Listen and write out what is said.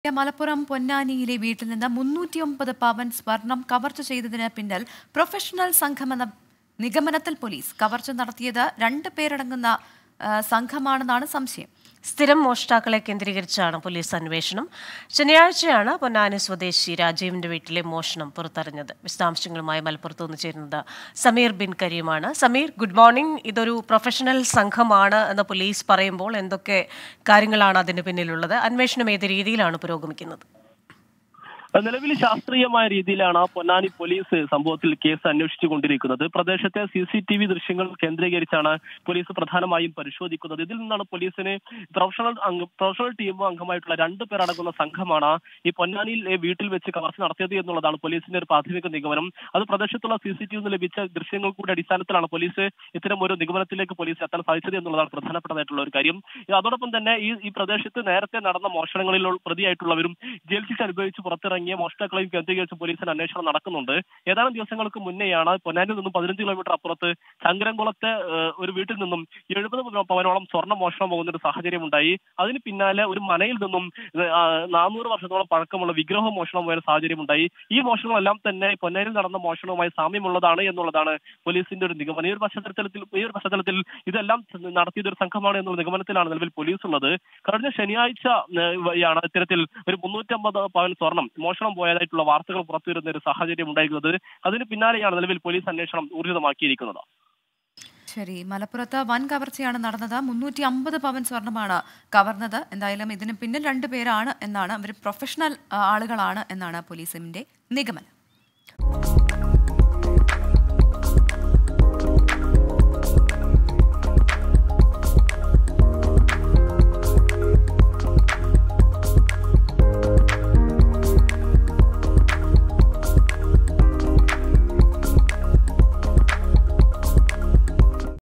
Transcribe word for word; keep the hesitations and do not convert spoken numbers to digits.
മലപ്പുറം പൊന്നാനിയിലെ വീട്ടിൽ നിന്ന് മുന്നൂറ്റിയൊമ്പത് പവൻ സ്വർണം കവർച്ച ചെയ്തതിന് പിന്നിൽ പ്രൊഫഷണൽ സംഘമെന്ന നിഗമനത്തിൽ പോലീസ് കവർച്ച നടത്തിയത് രണ്ട് പേരടങ്ങുന്ന സംഘമാണെന്നാണ് സംശയം. സ്ഥിരം മോഷ്ടാക്കളെ കേന്ദ്രീകരിച്ചാണ് പോലീസ് അന്വേഷണം. ശനിയാഴ്ചയാണ് പൊന്നാനി സ്വദേശി രാജീവിന്റെ വീട്ടിലെ മോഷണം പുറത്തറിഞ്ഞത്. വിശദാംശങ്ങളുമായി മലപ്പുറത്ത് നിന്ന് ചേരുന്നത് സമീർ ബിൻ കരീമാണ്. Sameer, good morning. ഇതൊരു പ്രൊഫഷണൽ സംഘമാണ് എന്ന് പോലീസ് പറയുമ്പോൾ എന്തൊക്കെ കാര്യങ്ങളാണ് അതിന് പിന്നിലുള്ളത്? അന്വേഷണം ഏത് രീതിയിലാണ് പുരോഗമിക്കുന്നത്? നിലവിൽ ശാസ്ത്രീയമായ രീതിയിലാണ് പൊന്നാനി പോലീസ് സംഭവത്തിൽ കേസ് അന്വേഷിച്ചു കൊണ്ടിരിക്കുന്നത്. പ്രദേശത്തെ സി സി ടി വി ദൃശ്യങ്ങൾ കേന്ദ്രീകരിച്ചാണ് പോലീസ് പ്രധാനമായും പരിശോധിക്കുന്നത്. ഇതിൽ നിന്നാണ് പോലീസിന് പ്രൊഫഷണൽ പ്രൊഫഷണൽ ടീം അംഗമായിട്ടുള്ള രണ്ടു പേരടങ്ങുന്ന സംഘമാണ് ഈ പൊന്നാനിയിൽ വീട്ടിൽ വെച്ച് കവർച്ച നടത്തിയത് എന്നുള്ളതാണ് പോലീസിന്റെ ഒരു പ്രാഥമിക നിഗമനം. അത് പ്രദേശത്തുള്ള സി സി ടി വി ലഭിച്ച ദൃശ്യങ്ങൾ കൂടി അടിസ്ഥാനത്തിലാണ് പോലീസ് ഇത്തരം ഒരു നിഗമനത്തിലേക്ക് പോലീസ് എത്താൻ സാധിച്ചത് എന്നുള്ളതാണ് പ്രധാനപ്പെട്ടതായിട്ടുള്ള ഒരു കാര്യം. അതോടൊപ്പം തന്നെ ഈ ഈ പ്രദേശത്ത് നേരത്തെ നടന്ന മോഷണങ്ങളിൽ പ്രതിയായിട്ടുള്ളവരും ജയിൽ ശിക്ഷ അനുഭവിച്ച് പുറത്തിറങ്ങി മോഷ്ടാക്കളെയും കേന്ദ്രീകരിച്ച് പോലീസിന് അന്വേഷണം നടക്കുന്നുണ്ട്. ഏതാനും ദിവസങ്ങൾക്ക് മുന്നേയാണ് പൊന്നാനിയിൽ നിന്നും പതിനഞ്ച് കിലോമീറ്റർ അപ്പുറത്ത് ശങ്കരംകുളത്തെ ഒരു വീട്ടിൽ നിന്നും എഴുപത് പവനോളം സ്വർണ്ണ മോഷണം പോകുന്ന ഒരു സാഹചര്യം ഉണ്ടായി. അതിന് പിന്നാലെ ഒരു മനയിൽ നിന്നും നാനൂറ് വർഷത്തോളം പഴക്കമുള്ള വിഗ്രഹ മോഷണം പോയ സാഹചര്യം ഉണ്ടായി. ഈ മോഷണങ്ങളെല്ലാം തന്നെ പൊന്നാനിയിൽ നടന്ന മോഷണവുമായി സാമ്യമുള്ളതാണ് എന്നുള്ളതാണ് പോലീസിന്റെ ഒരു നിഗമനം. ഈ ഒരു പശ്ചാത്തലത്തിൽ ഈ ഒരു പശ്ചാത്തലത്തിൽ ഇതെല്ലാം നടത്തിയത് ഒരു സംഘമാണ് എന്നുള്ള നിഗമനത്തിലാണ് നിലവിൽ പോലീസ് ഉള്ളത്. കഴിഞ്ഞ ശനിയാഴ്ച യാണ് ഇത്തരത്തിൽ ഒരു മുന്നൂറ്റമ്പത് പവൻ സ്വർണം മോഷണം പോയതായിട്ടുള്ള വാർത്തകൾ പുറത്തുവരുന്ന ഒരു സാഹചര്യം ഉണ്ടായിരുന്നത്. അതിന് പിന്നാലെയാണ് നിലവിൽ പോലീസ് അന്വേഷണം ഊർജിതമാക്കിയിരിക്കുന്നത്. ശരി, മലപ്പുറത്ത് വൻ കവർച്ചയാണ് നടന്നത്. മുന്നൂറ്റി അമ്പത് പവൻ സ്വർണമാണ് കവർന്നത്. എന്തായാലും ഇതിന് പിന്നിൽ രണ്ടുപേരാണ് എന്നാണ്, അവർ പ്രൊഫഷണൽ ആളുകളാണ് എന്നാണ് പോലീസിന്റെ നിഗമനം.